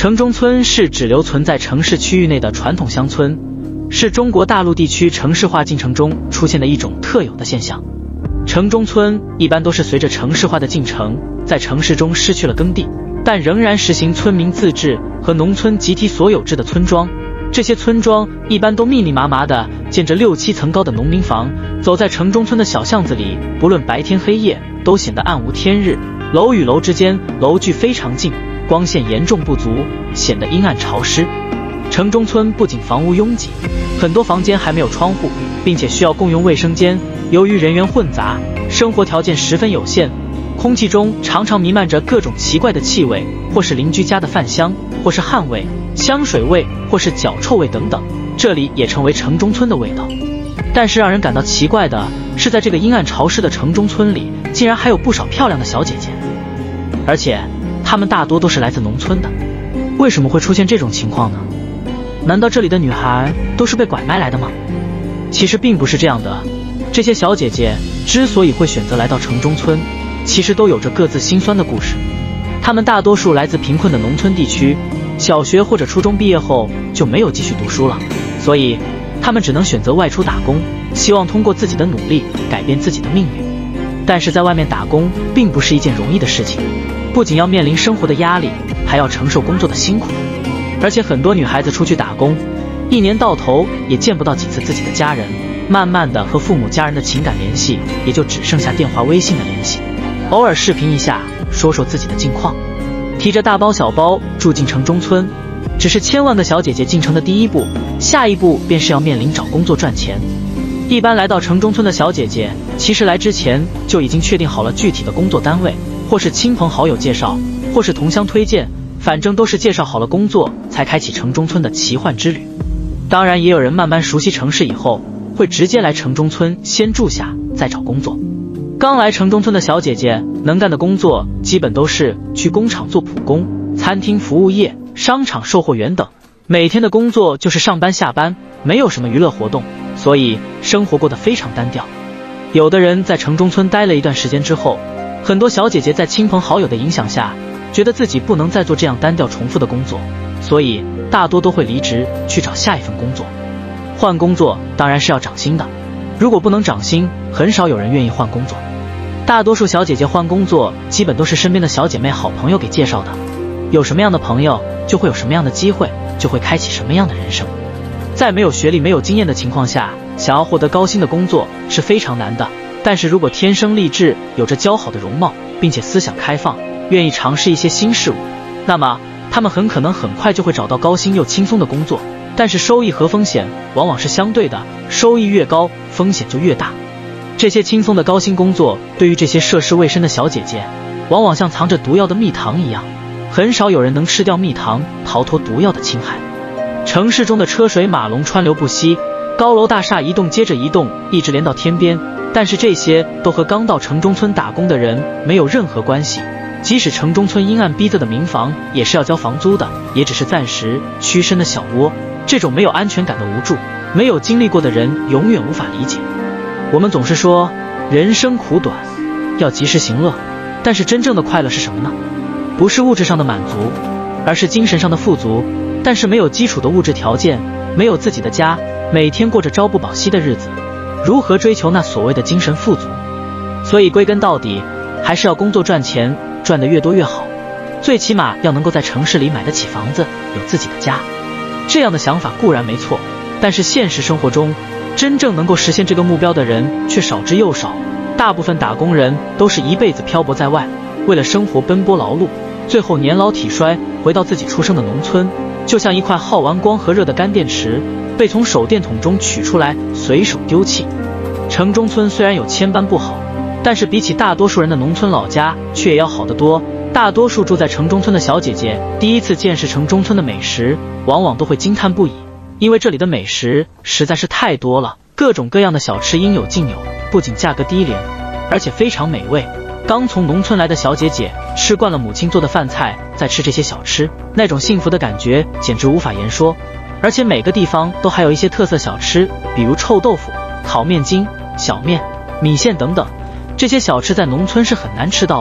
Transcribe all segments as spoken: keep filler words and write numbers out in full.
城中村是只留存在城市区域内的传统乡村，是中国大陆地区城市化进程中出现的一种特有的现象。城中村一般都是随着城市化的进程，在城市中失去了耕地，但仍然实行村民自治和农村集体所有制的村庄。这些村庄一般都密密麻麻地建着六七层高的农民房，走在城中村的小巷子里，不论白天黑夜，都显得暗无天日。楼与楼之间楼距非常近，光线严重不足，显得阴暗潮湿。城中村不仅房屋拥挤，很多房间还没有窗户，并且需要共用卫生间。由于人员混杂，生活条件十分有限，空气中常常弥漫着各种奇怪的气味，或是邻居家的饭香，或是汗味、香水味，或是脚臭味等等，这里也成为城中村的味道。但是让人感到奇怪的是，在这个阴暗潮湿的城中村里，竟然还有不少漂亮的小姐姐，而且她们大多都是来自农村的。为什么会出现这种情况呢？难道这里的女孩都是被拐卖来的吗？其实并不是这样的，这些小姐姐之所以会选择来到城中村，其实都有着各自辛酸的故事。她们大多数来自贫困的农村地区，小学或者初中毕业后就没有继续读书了，所以她们只能选择外出打工，希望通过自己的努力改变自己的命运。但是在外面打工并不是一件容易的事情，不仅要面临生活的压力，还要承受工作的辛苦。而且很多女孩子出去打工，一年到头也见不到几次自己的家人，慢慢的和父母家人的情感联系也就只剩下电话微信的联系，偶尔视频一下，说说自己的近况。提着大包小包住进城中村，只是千万个小姐姐进城的第一步，下一步便是要面临找工作赚钱。一般来到城中村的小姐姐，其实来之前就已经确定好了具体的工作单位，或是亲朋好友介绍，或是同乡推荐，反正都是介绍好了工作才开启城中村的奇幻之旅。当然也有人慢慢熟悉城市以后，会直接来城中村先住下再找工作。刚来城中村的小姐姐能干的工作基本都是去工厂做普工、餐厅服务业、商场售货员等，每天的工作就是上班下班，没有什么娱乐活动，所以生活过得非常单调。有的人在城中村待了一段时间之后，很多小姐姐在亲朋好友的影响下，觉得自己不能再做这样单调重复的工作，所以大多都会离职去找下一份工作。换工作当然是要涨薪的，如果不能涨薪，很少有人愿意换工作。大多数小姐姐换工作基本都是身边的小姐妹好朋友给介绍的，有什么样的朋友就会有什么样的机会，就会开启什么样的人生。在没有学历没有经验的情况下，想要获得高薪的工作是非常难的，但是如果天生丽质，有着姣好的容貌，并且思想开放，愿意尝试一些新事物，那么他们很可能很快就会找到高薪又轻松的工作。但是收益和风险往往是相对的，收益越高，风险就越大。这些轻松的高薪工作对于这些涉世未深的小姐姐，往往像藏着毒药的蜜糖一样，很少有人能吃掉蜜糖，逃脱毒药的侵害。城市中的车水马龙川流不息，高楼大厦一栋接着一栋，一直连到天边，但是这些都和刚到城中村打工的人没有任何关系。即使城中村阴暗逼仄的民房也是要交房租的，也只是暂时屈身的小窝。这种没有安全感的无助，没有经历过的人永远无法理解。我们总是说人生苦短，要及时行乐，但是真正的快乐是什么呢？不是物质上的满足，而是精神上的富足。但是没有基础的物质条件，没有自己的家，每天过着朝不保夕的日子，如何追求那所谓的精神富足？所以归根到底，还是要工作赚钱，赚得越多越好，最起码要能够在城市里买得起房子，有自己的家。这样的想法固然没错，但是现实生活中，真正能够实现这个目标的人却少之又少。大部分打工人都是一辈子漂泊在外，为了生活奔波劳碌，最后年老体衰，回到自己出生的农村，就像一块耗完光和热的干电池，被从手电筒中取出来，随手丢弃。城中村虽然有千般不好，但是比起大多数人的农村老家，却也要好得多。大多数住在城中村的小姐姐，第一次见识城中村的美食，往往都会惊叹不已，因为这里的美食实在是太多了，各种各样的小吃应有尽有，不仅价格低廉，而且非常美味。刚从农村来的小姐姐吃惯了母亲做的饭菜，再吃这些小吃，那种幸福的感觉简直无法言说。而且每个地方都还有一些特色小吃，比如臭豆腐、烤面筋、小面、米线等等，这些小吃在农村是很难吃到的。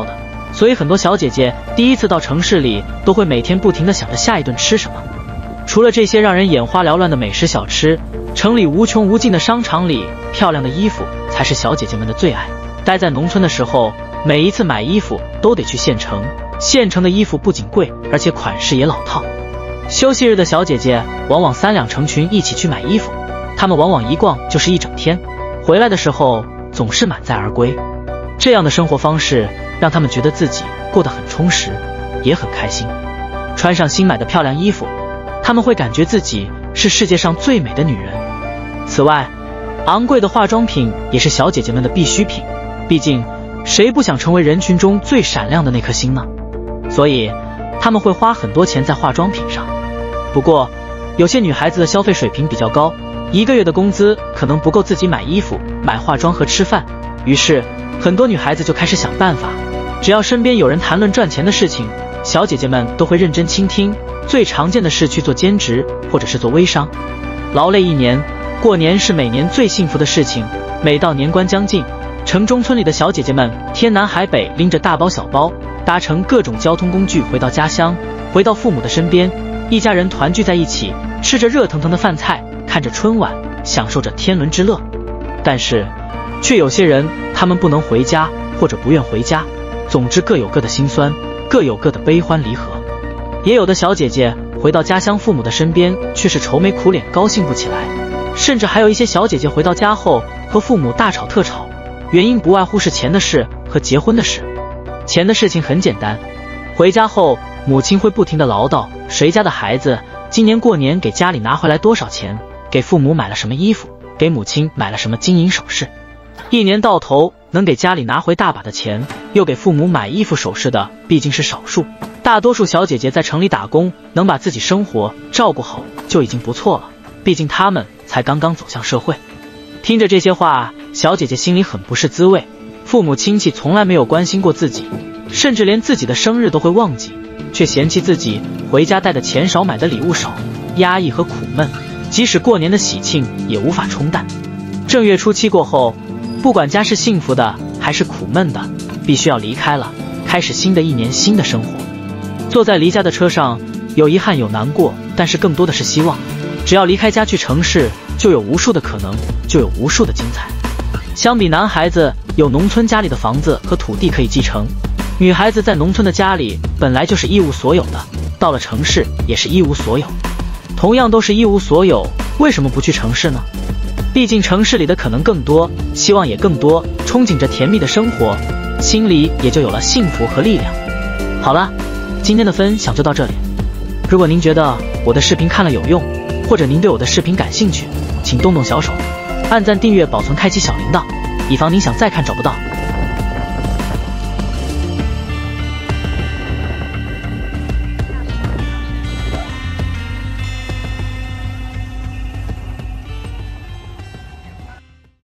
所以很多小姐姐第一次到城市里，都会每天不停地想着下一顿吃什么。除了这些让人眼花缭乱的美食小吃，城里无穷无尽的商场里，漂亮的衣服才是小姐姐们的最爱。待在农村的时候，每一次买衣服都得去县城，县城的衣服不仅贵，而且款式也老套。休息日的小姐姐往往三两成群一起去买衣服，她们往往一逛就是一整天，回来的时候总是满载而归。这样的生活方式让她们觉得自己过得很充实，也很开心。穿上新买的漂亮衣服，她们会感觉自己是世界上最美的女人。此外，昂贵的化妆品也是小姐姐们的必需品，毕竟谁不想成为人群中最闪亮的那颗星呢？所以她们会花很多钱在化妆品上。不过有些女孩子的消费水平比较高，一个月的工资可能不够自己买衣服、买化妆和吃饭，于是很多女孩子就开始想办法。只要身边有人谈论赚钱的事情，小姐姐们都会认真倾听。最常见的是去做兼职，或者是做微商。劳累一年，过年是每年最幸福的事情。每到年关将近，城中村里的小姐姐们天南海北拎着大包小包，搭乘各种交通工具回到家乡，回到父母的身边，一家人团聚在一起，吃着热腾腾的饭菜，看着春晚，享受着天伦之乐。但是却有些人，他们不能回家，或者不愿回家，总之各有各的辛酸，各有各的悲欢离合。也有的小姐姐回到家乡父母的身边，却是愁眉苦脸，高兴不起来。甚至还有一些小姐姐回到家后和父母大吵特吵，原因不外乎是钱的事和结婚的事。钱的事情很简单，回家后母亲会不停地唠叨谁家的孩子今年过年给家里拿回来多少钱，给父母买了什么衣服，给母亲买了什么金银首饰。一年到头能给家里拿回大把的钱，又给父母买衣服首饰的毕竟是少数，大多数小姐姐在城里打工，能把自己生活照顾好就已经不错了，毕竟她们才刚刚走向社会。听着这些话，小姐姐心里很不是滋味。父母亲戚从来没有关心过自己，甚至连自己的生日都会忘记，却嫌弃自己回家带的钱少，买的礼物少，压抑和苦闷，即使过年的喜庆也无法冲淡。正月初七过后，不管家是幸福的还是苦闷的，必须要离开了，开始新的一年新的生活。坐在离家的车上，有遗憾有难过，但是更多的是希望。只要离开家去城市，就有无数的可能，就有无数的精彩。相比男孩子有农村家里的房子和土地可以继承，女孩子在农村的家里本来就是一无所有的，到了城市也是一无所有。同样都是一无所有，为什么不去城市呢？毕竟城市里的可能更多，希望也更多，憧憬着甜蜜的生活，心里也就有了幸福和力量。好了，今天的分享就到这里。如果您觉得我的视频看了有用，或者您对我的视频感兴趣，请动动小手，按赞、订阅、保存、开启小铃铛，以防您想再看找不到。